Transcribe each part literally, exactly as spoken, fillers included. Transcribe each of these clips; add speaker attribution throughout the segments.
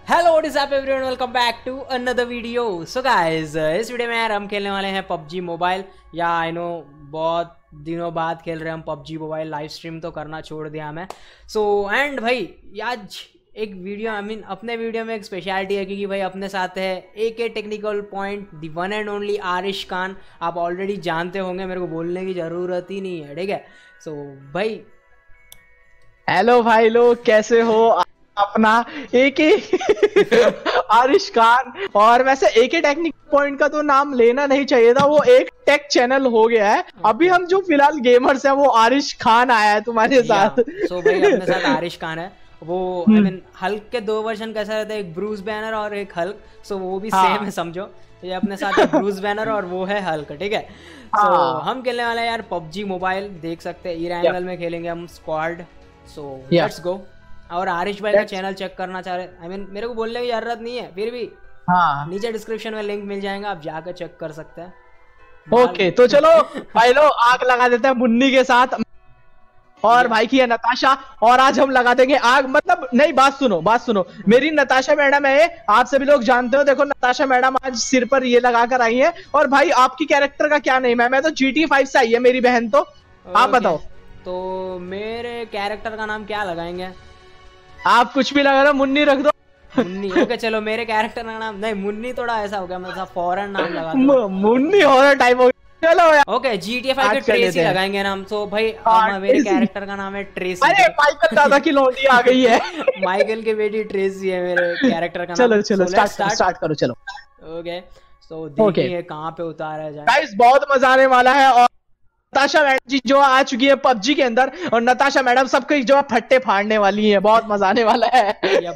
Speaker 1: Hello what is up everyone, welcome back to another video. So guys, इस video में यार हम खेलने वाले हैं पबजी मोबाइल। या आई नो बहुत दिनों बाद खेल रहे हैं हम पबजी मोबाइल। लाइव स्ट्रीम तो करना छोड़ दिया हमें। सो एंड भाई आज एक वीडियो आई मीन अपने वीडियो में एक स्पेशलिटी है क्योंकि भाई अपने साथ है ए के technical point, the one and only Arish Khan. आप ऑलरेडी जानते होंगे, मेरे को बोलने की ज़रूरत ही नहीं है, ठीक है। सो so, भाई
Speaker 2: हेलो भाई लोग, कैसे हो? अपना एके आरिश खान। और वैसे एके टेक्निक पॉइंट का तो नाम लेना नहीं चाहिए था, वो एक टेक चैनल हो गया है। अभी हम जो फिलहाल गेमर्स हैं वो आरिश खान आया है तुम्हारे साथ।
Speaker 1: सो भाई अपने साथ आरिश खान है। वो आई मीन हल्क के दो वर्जन कैसा रहता है, एक ब्रूस बैनर और एक हल्क। सो वो भी सेम है समझो। ये अपने साथ है ब्रूस बैनर और वो है हल्क, ठीक है। सो हम खेलने वाले हैं यार पबजी मोबाइल, देख सकते हैं। ईर एंगल में खेलेंगे हम स्क्वाड। So let's go. और आरिश भाई का चैनल चेक करना चाह रहे आई मीन मेरे को बोलने की जरूरत नहीं है, फिर भी हाँ नीचे डिस्क्रिप्शन में लिंक मिल जाएगा, आप जाकर चेक कर सकते हैं।
Speaker 2: ओके तो चलो भाई लो आग लगा देते हैं मुन्नी के साथ। और भाई की है नताशा, और आज हम लगा देंगे आग। मतलब नहीं, बात सुनो बात सुनो मेरी नताशा मैडम है, आप सभी लोग जानते हो। देखो नताशा मैडम आज सिर पर ये लगा कर आई है। और भाई आपकी कैरेक्टर का क्या नेम है? मैं तो जी टी फाइव से आई है मेरी बहन, तो आप बताओ।
Speaker 1: तो मेरे कैरेक्टर का नाम क्या लगाएंगे?
Speaker 2: आप कुछ भी लगा लो, मुन्नी रख दो।
Speaker 1: मुन्नी ओके चलो। मेरे कैरेक्टर का नाम नहीं, मुन्नी थोड़ा ऐसा हो गया, मतलब फॉरेन नाम लगा दो।
Speaker 2: मुन्नी हॉरर टाइप हो गया। चलो यार
Speaker 1: okay G T A five के ट्रेसी लगाएंगे नाम। तो भाई हाँ, मेरे कैरेक्टर का नाम है ट्रेसी।
Speaker 2: अरे माइकल दादा की लौंडी आ गई है।
Speaker 1: माइकल की बेटी ट्रेसी है मेरे कैरेक्टर का नाम।
Speaker 2: चलो चलो स्टार्ट स्टार्ट करो चलो।
Speaker 1: ओके सो देखिए कहाँ पे उतारा जाए।
Speaker 2: गाइस बहुत मजा आने वाला है। और नताशा मैडम जी जो आ चुकी है पबजी के अंदर, और नताशा मैडम सबके जो फट्टे फाड़ने वाली है। बहुत मजा आने वाला है।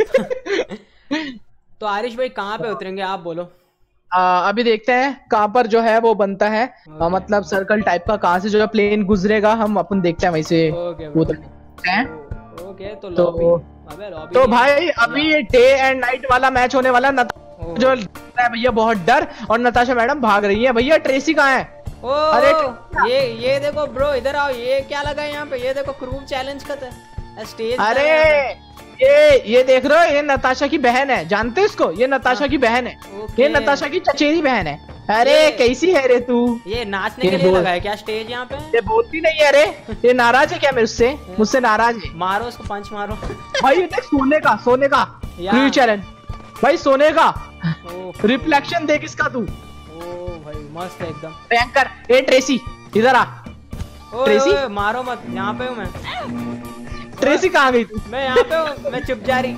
Speaker 1: तो आरिश भाई कहाँ पे उतरेंगे आप बोलो।
Speaker 2: आ, अभी देखते हैं कहाँ पर जो है वो बनता है। आ, मतलब सर्कल टाइप का कहाँ से जो है प्लेन गुजरेगा, हम अपन देखते हैं वहीं से उतरते हैं।
Speaker 1: ओके तो
Speaker 2: तो,
Speaker 1: अबे लॉबी
Speaker 2: तो भाई अभी ये डे एंड नाइट वाला मैच होने वाला है। जो है भैया बहुत डर, और नताशा मैडम भाग रही है। भैया ट्रेसी कहाँ है?
Speaker 1: ओ, अरे ये ये देखो ब्रो, इधर आओ। ये क्या लगा है यहाँ पे? ये देखो क्रूव चैलेंज का था स्टेज।
Speaker 2: अरे ये ये देख रहे हो, ये नताशा की बहन है। जानते हो इसको? ये नताशा की बहन है। ये नताशा की चचेरी बहन है। अरे कैसी है रे तू?
Speaker 1: ये नाचने के लिए लगा है क्या स्टेज यहाँ पे?
Speaker 2: ये बोलती नहीं है। अरे ये नाराज है क्या मुझसे? मुझसे नाराज है।
Speaker 1: मारो उसको, पंच मारो।
Speaker 2: भाई ये देख सोने का सोने का क्रूव चैलेंज भाई, सोने का रिफ्लेक्शन देख इसका तू।
Speaker 1: मस्त है एकदम।
Speaker 2: भयंकर। ए ट्रेसी इधर आ।
Speaker 1: ट्रेसी मारो मत, यहाँ पे हूँ मैं।
Speaker 2: ट्रेसी कहाँ गई तू?
Speaker 1: मैं यहाँ पे हूँ, मैं चुप जा रही।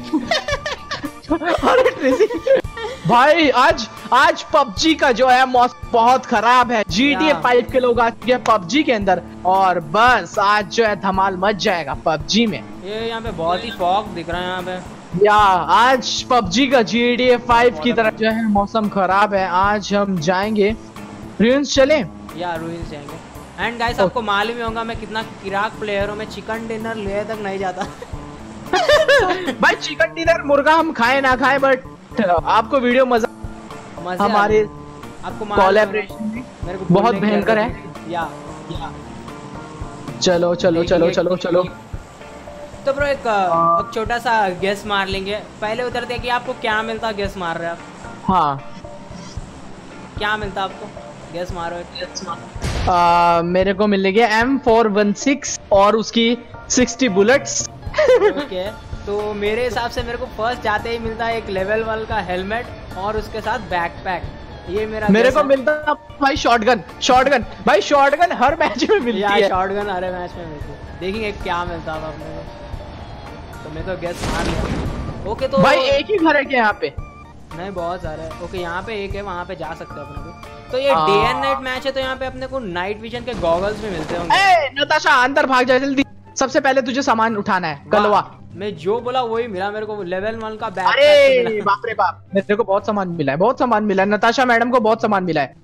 Speaker 2: अरे ट्रेसी भाई आज आज पबजी का जो है मौसम बहुत खराब है। जी टी ए फाइव के लोग आ चुके हैं पबजी के अंदर, और बस आज जो है धमाल मच जाएगा पबजी में।
Speaker 1: ये यहाँ पे बहुत ही फॉग दिख रहा है यहाँ पे।
Speaker 2: या आज पबजी का जी टी ए फाइव की तरफ जो है मौसम खराब है। आज हम जाएंगे रूइंस, चले
Speaker 1: या रूइंस जाएंगे। एंड गाइस आपको मालूम ही होगा मैं कितना किराक प्लेयर हूँ। मैं चिकन डिनर ले तक नहीं जाता।
Speaker 2: भाई चिकन डिनर मुर्गा हम खाए ना खाए, बट आपको वीडियो मजा, मजा हमारे
Speaker 1: आपको
Speaker 2: कोलैबोरेशन मेरे को बहुत भयंकर है।
Speaker 1: या, या
Speaker 2: चलो चलो चलो चलो चलो।
Speaker 1: तो ब्रो एक, एक छोटा सा गेस मार लेंगे। पहले उतरते हैं कि आपको क्या मिलता, गेस मार रहे आप।
Speaker 2: हाँ
Speaker 1: क्या मिलता आपको? गेस मारो एक।
Speaker 2: आ, मेरे को मिलेंगे एम फोर वन सिक्स और उसकी सिक्सटी बुलेट्स।
Speaker 1: ओके तो मेरे हिसाब से मेरे को फर्स्ट जाते ही मिलता है एक लेवल वन का हेलमेट और उसके साथ बैकपैक। ये मेरा
Speaker 2: मेरे को मिलता है भाई शॉटगन। शॉटगन भाई, शॉटगन हर मैच में मिलती है।
Speaker 1: शॉटगन हर मैच में मिलती है। देखेंगे क्या मिलता है अपने को। तो मैं तो गेस मार लिया। ओके तो
Speaker 2: भाई एक ही घर है क्या यहाँ पे?
Speaker 1: नहीं बहुत सारे हैं। ओके यहाँ पे एक है, वहाँ पे जा सकते हैं अपने को। तो ये डे एंड नाइट मैच है, तो यहाँ पे अपने को नाइट विजन के गॉगल्स भी मिलते होंगे।
Speaker 2: ए नताशा अंदर भाग जा जल्दी। सबसे पहले तुझे सामान उठाना है। गलवा
Speaker 1: मैं जो बोला वही मिला मेरे को, लेवल वन का बैग।
Speaker 2: अरे बाप रे बाप, मेरे को बहुत सामान मिला है। बहुत सामान मिला है। नताशा मैडम को बहुत सामान मिला है।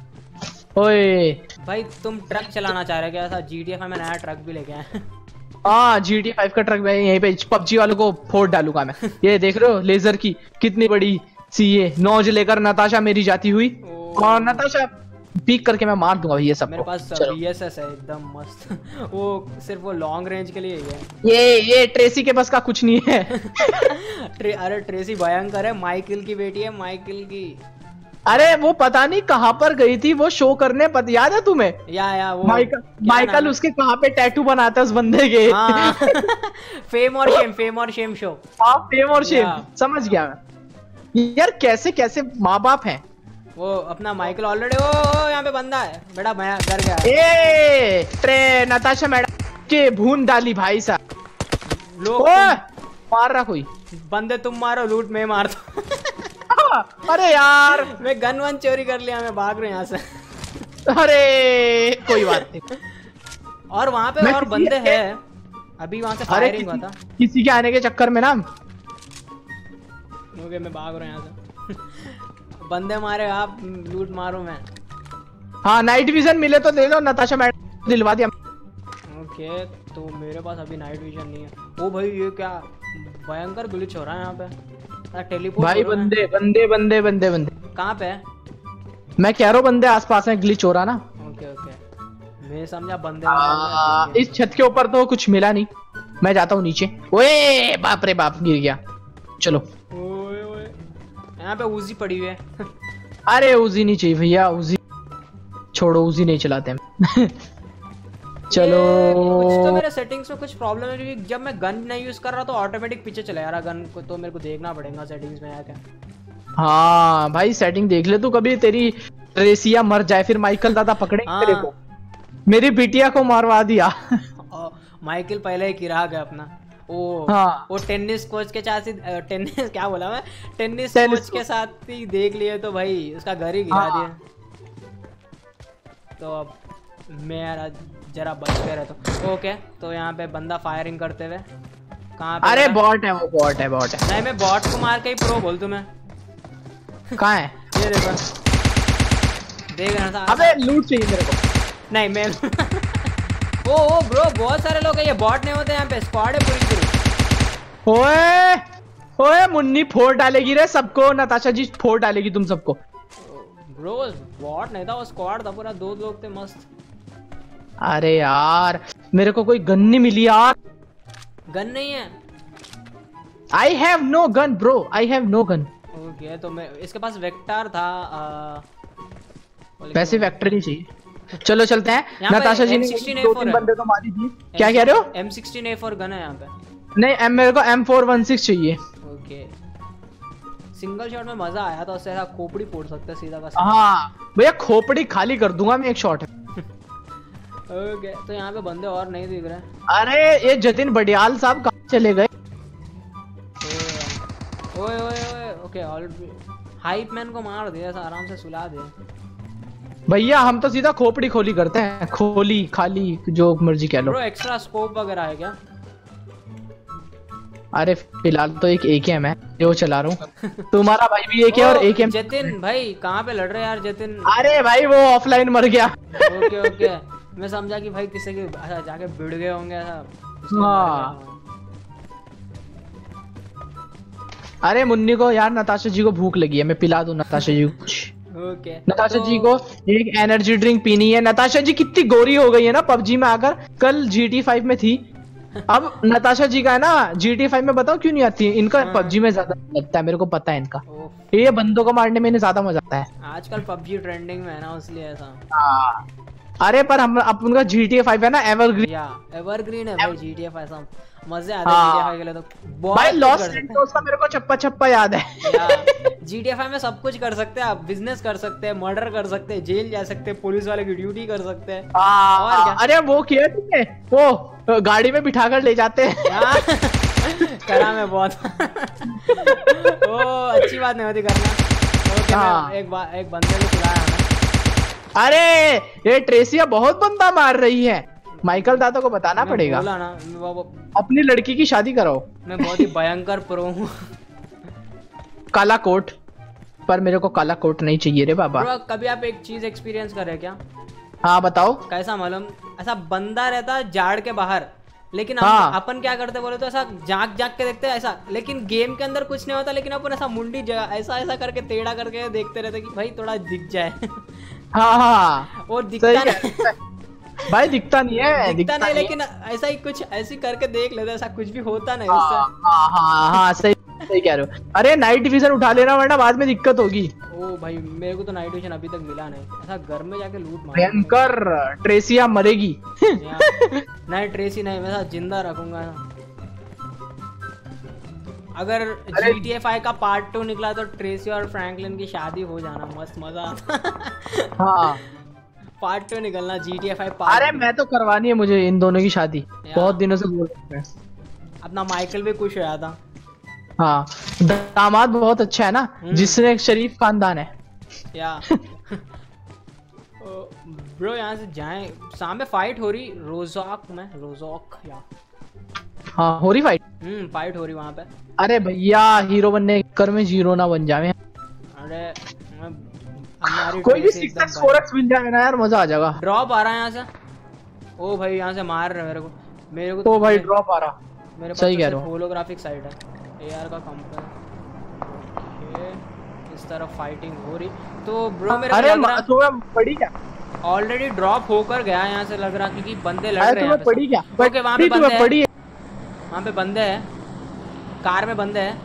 Speaker 2: ओए
Speaker 1: भाई तुम ट्रक चलाना चाह रहे क्या? ऐसा जी टी ए फाइव में नया ट्रक भी लेके आए।
Speaker 2: हाँ जी टी ए फाइव का ट्रक मैं यहीं पे पबजी वालों को फोड़ डालूंगा मैं। ये देख रहे हो लेजर की कितनी बड़ी सी ये नौज लेकर नताशा मेरी जाती हुई। और नताशा पीक करके मैं मार दूंगा ये सब।
Speaker 1: मेरे पास वीएसएस है एकदम मस्त वो सिर्फ वो लॉन्ग रेंज के लिए ही है।
Speaker 2: ये ये ट्रेसी के बस का कुछ नहीं है
Speaker 1: ट्रे, अरे ट्रेसी भयंकर है, माइकल की बेटी है, माइकल की।
Speaker 2: अरे वो पता नहीं कहाँ पर गई थी वो शो करने, पता याद है तुम्हें?
Speaker 1: या या वो
Speaker 2: माइकल माइकल उसके कहाँ पे टैटू बनाता है उस बंदे के।
Speaker 1: हाँ। फेम और शेम, फेम और शेम शो।
Speaker 2: हाँ फेम और शेम, समझ गया मैं। यार कैसे कैसे माँ बाप हैं। वो
Speaker 1: अपना माइकल ऑलरेडी ओ, ओ यहाँ पे बंदा है बेटा, मैं डर गया।
Speaker 2: ए ट्रे नताशा मैडम के भून डाली भाई साहब।
Speaker 1: लोग
Speaker 2: मार रहा कोई
Speaker 1: बंदे, तुम मारो लूट मैं मारता।
Speaker 2: अरे यार
Speaker 1: मैं गन वन चोरी कर लिया, मैं भाग रहा हूँ यहाँ से।
Speaker 2: अरे कोई बात नहीं।
Speaker 1: और वहाँ पे और बंदे हैं अभी, वहाँ से फायरिंग हुआ था
Speaker 2: किसी के आने के चक्कर में ना।
Speaker 1: ओके मैं भाग रहा हूँ यहाँ से। बंदे मारे आप, लूट मारो मैं।
Speaker 2: हाँ नाइट विजन मिले तो दे दो, नताशा मैडम दिलवा दिया।
Speaker 1: ओके तो मेरे पास अभी नाइट विजन नहीं है। ओ भाई ये क्या भयंकर ग्लिच हो रहा है यहाँ पे। टेलीपोर्ट
Speaker 2: भाई बंदे बंदे बंदे बंदे बंदे
Speaker 1: कहाँ पे है?
Speaker 2: मैं कह रहा हूँ बंदे आसपास में, ग्लिच हो रहा ना।
Speaker 1: ओके ओके मैं समझा बंदे।
Speaker 2: आ, इस छत के ऊपर तो कुछ मिला नहीं, मैं जाता हूँ नीचे। ओए बाप रे बाप गिर गया। चलो
Speaker 1: ओए ओए यहाँ पे उजी पड़ी हुई है।
Speaker 2: अरे उजी नहीं चाहिए भैया, उजी छोड़ो, उजी नहीं चलाते हम। चलो
Speaker 1: कुछ तो मेरे सेटिंग्स में कुछ प्रॉब्लम है, क्योंकि जब मैं गन नहीं यूज कर रहा तो ऑटोमेटिक पीछे चला जा रहा गन को, तो मेरे को देखना पड़ेगा सेटिंग्स में आके।
Speaker 2: हाँ भाई सेटिंग देख ले तू, कभी तेरी ट्रेसिया मर जाए फिर माइकल दादा पकड़ेंगे
Speaker 1: हाँ।
Speaker 2: तेरे को। मेरी बिटिया को मारवा दिया।
Speaker 1: माइकल पहले ही किरा गया अपना। ओ
Speaker 2: हाँ।
Speaker 1: वो टेनिस कोच के साथ ही, टेनिस क्या बोला मैं, टेनिस कोच के साथ ही देख लिए तो भाई उसका घर ही गिरा
Speaker 2: हाँ।
Speaker 1: दिया। तो अब मैं यार जरा बच के रहता। ओके तो यहाँ पे बंदा फायरिंग करते हुए कहाँ पे?
Speaker 2: अरे बॉट है वो, बॉट है बॉट है।
Speaker 1: नहीं मैं बॉट को मार के ही प्रो बोल तुम्हें।
Speaker 2: कहाँ है?
Speaker 1: ये देखो देख रहा था।
Speaker 2: अबे लूट चाहिए मेरे को।
Speaker 1: नहीं मैं ओ ओ ब्रो बहुत सारे लोग हैं, ये बॉट नहीं होते यहाँ पे, स्क्वाड है पूरी पूरी।
Speaker 2: ओए ओए मुन्नी फोड़ डालेगी रे सबको, नताशा जी फोड़ डालेगी तुम सबको।
Speaker 1: ब्रो बॉट नहीं था वो स्क्वाड था पूरा, दो लोग थे मस्त।
Speaker 2: अरे यार मेरे को कोई गन नहीं मिली यार।
Speaker 1: गन नहीं है?
Speaker 2: I have no gun bro, I have no gun.
Speaker 1: Okay तो मैं इसके पास वेक्टर था। आ...
Speaker 2: वैसे वेक्टर ही चाहिए। चलो चलते हैं। नताशा जी ने दो तीन बंदे तो मारी थी। क्या कह रहे हो?
Speaker 1: M sixteen A four gun है यहाँ पे।
Speaker 2: नहीं एम मेरे को एम फोर वन सिक्स चाहिए।
Speaker 1: ओके सिंगल शॉट में मजा आया था, उससे ऐसा खोपड़ी फोड़ सकते हैं सीधा का।
Speaker 2: हाँ भैया खोपड़ी खाली कर दूंगा मैं एक शॉट में।
Speaker 1: ओके तो यहाँ पे बंदे और नहीं दिख रहे।
Speaker 2: अरे ये जतिन बडियाल साहब कहाँ चले गए?
Speaker 1: ओए ओए ओए ओके ऑल हाइप मैन को मार दिया, ऐसा आराम से सुला दिया।
Speaker 2: भैया हम तो सीधा खोपड़ी खोली करते हैं, खोली खाली जो मर्जी कह लो।
Speaker 1: ब्रो एक्स्ट्रा स्कोप वगैरह है क्या?
Speaker 2: अरे फिलहाल तो एक ए के एम है जो चला रहा हूँ। तुम्हारा भाई भी एक है और ए के एम।
Speaker 1: जतिन भाई कहाँ पे लड़ रहे यार जतिन?
Speaker 2: अरे भाई वो ऑफलाइन मर गया।
Speaker 1: ओके ओके मैं समझा कि भाई किसी के जाके भिड़ गए होंगे ऐसा।
Speaker 2: हाँ अरे मुन्नी को यार नताशा जी को भूख लगी है, मैं पिला दूं नताशा जी को कुछ।
Speaker 1: ओके
Speaker 2: नताशा जी को एक एनर्जी ड्रिंक पीनी है। नताशा जी कितनी गोरी हो गई है ना पबजी में आकर, कल जी टी फाइव में थी। अब नताशा जी का है ना जी टी फाइव में, बताओ क्यों नहीं आती इनका? पबजी में ज्यादा लगता है, मेरे को पता है इनका। ये बंदों को मारने में इन्हें ज्यादा मजा आता है।
Speaker 1: आजकल पबजी ट्रेंडिंग में है ना इसलिए ऐसा।
Speaker 2: हाँ अरे पर हम अब उनका जी टी फाइव है ना एवरग्रीन।
Speaker 1: या एवरग्रीन है भाई जी टी फाइव, ऐसा मजे आते हैं जी टी फाइव के लिए तो।
Speaker 2: भाई लॉस्ट सैंटोस का मेरे को चप्पा चप्पा याद है।
Speaker 1: जी टी फाइव में सब कुछ कर सकते हैं आप, बिजनेस कर सकते हैं, मर्डर कर सकते हैं, जेल जा सकते हैं, पुलिस वाले की ड्यूटी कर सकते हैं। और क्या?
Speaker 2: अरे वो किया तुमने, वो गाड़ी में बिठा कर ले जाते हैं।
Speaker 1: करा मैं बहुत। ओ अच्छी बात नहीं होती करना। हाँ। एक बार एक बंदे को खिलाया हमें। अरे
Speaker 2: ये ट्रेसिया बहुत बंदा मार रही है, माइकल दादा को बताना पड़ेगा।
Speaker 1: बोला ना
Speaker 2: अपनी लड़की की शादी कराओ।
Speaker 1: मैं बहुत ही भयंकर प्रो हूँ।
Speaker 2: काला कोट, पर मेरे को काला कोट नहीं चाहिए रे बाबा।
Speaker 1: ब्रो कभी आप एक चीज एक्सपीरियंस करे क्या?
Speaker 2: हाँ बताओ।
Speaker 1: कैसा मालूम, ऐसा बंदा रहता जाड़ के बाहर, लेकिन
Speaker 2: हाँ।
Speaker 1: अपन क्या करते बोले तो ऐसा जाग जाग के देखते हैं ऐसा, लेकिन गेम के अंदर कुछ नहीं होता, लेकिन अपन ऐसा मुंडी ऐसा ऐसा करके टेढ़ा करके देखते रहते कि भाई थोड़ा दिख जाए।
Speaker 2: हाँ हाँ
Speaker 1: वो दिखता
Speaker 2: सही
Speaker 1: नहीं
Speaker 2: कह- भाई दिखता नहीं है,
Speaker 1: दिखता नहीं,
Speaker 2: है।
Speaker 1: लेकिन ऐसा ही कुछ ऐसी करके देख लेते, ऐसा कुछ भी होता नहीं
Speaker 2: हाँ
Speaker 1: उससे।
Speaker 2: हाँ हाँ हाँ सही सही कह रहे हो। अरे नाइट विजन उठा लेना वरना बाद में दिक्कत होगी।
Speaker 1: ओ भाई मेरे को तो नाइट विजन अभी तक मिला नहीं, ऐसा घर में जाके लूट मार
Speaker 2: भयंकर ट्रेसिया मरेगी।
Speaker 1: नहीं ट्रेसी नहीं, मैं साथ जिंदा रखूंगा ना। अगर जी टी ए फाइव का पार्ट टू निकला तो ट्रेसी और फ्रैंकलिन की शादी हो जाना, मस्त मजा आता।
Speaker 2: हाँ
Speaker 1: पार्ट टू निकलना G T A five part.
Speaker 2: अरे मैं तो करवानी है मुझे इन दोनों की शादी, बहुत दिनों से बोल रहे हैं।
Speaker 1: अपना माइकल भी खुश होया था।
Speaker 2: हाँ दामाद बहुत अच्छा है ना, जिसने एक शरीफ खानदान है।
Speaker 1: या ब्रो यहाँ से जाएं, सामने फाइट हो रही रोजॉक में, रोजॉक या
Speaker 2: हाँ हो रही फाइट।
Speaker 1: हम्म फाइट हो रही वहाँ पे।
Speaker 2: अरे भैया हीरो बनने के कर में जीरो ना बन जावे।
Speaker 1: अरे मैं- हमारी
Speaker 2: कोई भी
Speaker 1: ट्रेसी
Speaker 2: सिक्स
Speaker 1: एकदम
Speaker 2: एक्स फोर एक्स मिल जाए ना यार, मजा आ जाएगा।
Speaker 1: ड्रॉप आ रहा है यहाँ से। ओ भाई यहाँ से मार रहे मेरे को, मेरे को
Speaker 2: ओ भाई ड्रॉप आ रहा।
Speaker 1: मेरे पास
Speaker 2: सही
Speaker 1: तो
Speaker 2: कह
Speaker 1: सिर्फ
Speaker 2: रहे हो।
Speaker 1: होलोग्राफिक साइड है एआर का कंपेयर। ओके इस तरह फाइटिंग हो रही तो ब्रो मेरे को
Speaker 2: अरे
Speaker 1: लग रहा
Speaker 2: तुम्हें पड़ी क्या?
Speaker 1: ऑलरेडी ड्रॉप होकर गया यहाँ से, लग रहा क्योंकि बंदे लड़
Speaker 2: अरे
Speaker 1: रहे हैं
Speaker 2: तुम्हें पड़ी क्या?
Speaker 1: ओके वहाँ पे
Speaker 2: तुम्हें
Speaker 1: बंदे
Speaker 2: पड़ी
Speaker 1: हैं,
Speaker 2: है।
Speaker 1: वहाँ पे बंदे हैं, कार में बंदे हैं।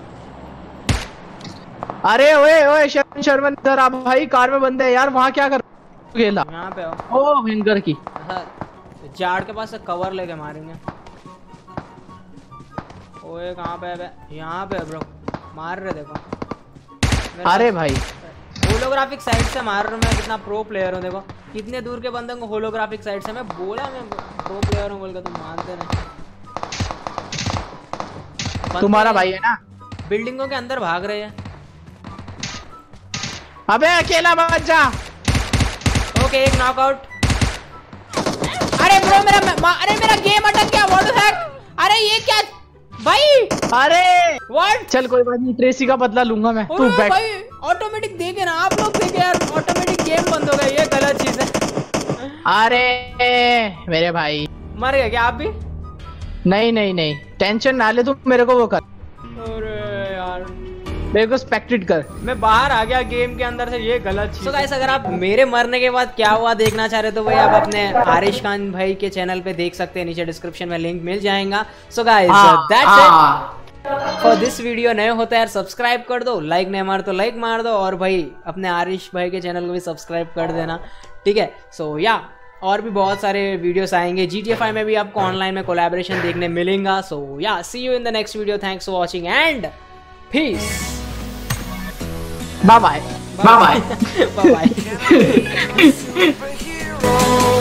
Speaker 2: अरे ओए ओए शर्मन शर्मन इधर आप भाई, कार में बंदे हैं यार, वहाँ क्या कर गेला?
Speaker 1: यहाँ पे हो
Speaker 2: ओ हैंगर की।
Speaker 1: ऐसा जाड़ के पास से कवर लेके मारेंगे। ओए कहाँ पे है बे? यहाँ पे है ब्रो, मार रहे देखो। मेरे
Speaker 2: अरे
Speaker 1: पास-
Speaker 2: भाई
Speaker 1: होलोग्राफिक साइड से मार रहा हूँ मैं, कितना प्रो प्लेयर हूँ देखो। कितने दूर के बंदे को होलोग्राफिक साइड से, मैं बोला मैं प्रो प्लेयर हूँ बोल के, तुम मानते नहीं। बंदे
Speaker 2: तुम्हारा भाई है ना।
Speaker 1: बिल्डिंगों के अंदर भाग रहे हैं।
Speaker 2: अबे अकेला मत जा।
Speaker 1: ओके एक नॉकआउट। अरे ब्रो मेरा मा, अरे मेरा गेम अटक गया, व्हाट द हेक। अरे ये क्या भाई?
Speaker 2: अरे
Speaker 1: व्हाट?
Speaker 2: चल कोई बात नहीं, ट्रेसी का बदला लूंगा मैं। तू बैठ।
Speaker 1: भाई ऑटोमेटिक देखे ना आप लोग, देखे यार ऑटोमेटिक गेम बंद हो गया, ये गलत चीज है।
Speaker 2: अरे मेरे भाई
Speaker 1: मर गए क्या आप भी?
Speaker 2: नहीं नहीं नहीं टेंशन ना ले, तू मेरे को वो कर,
Speaker 1: अरे यार
Speaker 2: मेरे को स्पेक्टेट कर।
Speaker 1: मैं बाहर आ गया गेम के अंदर से, ये गलत चीज। so guys, अगर आप मेरे मरने के बाद क्या हुआ देखना चाह रहे हो तो भाई आप अपने आरिश खान भाई के चैनल पे देख सकते हैं, नीचे डिस्क्रिप्शन में लिंक मिल जाएगा। So guys that's it for this video. नए होता है यार सब्सक्राइब कर दो, लाइक नहीं मार तो लाइक मार दो, और भाई अपने आरिश भाई के चैनल को भी सब्सक्राइब कर देना, ठीक है। सो so, या और भी बहुत सारे वीडियोस आएंगे। जी टी ए फाइव में भी आपको ऑनलाइन में कोलैबोरेशन देखने मिलेगा। So yeah see you in the next video, thanks for watching and peace.
Speaker 2: Bye bye bye bye.
Speaker 1: Bye bye.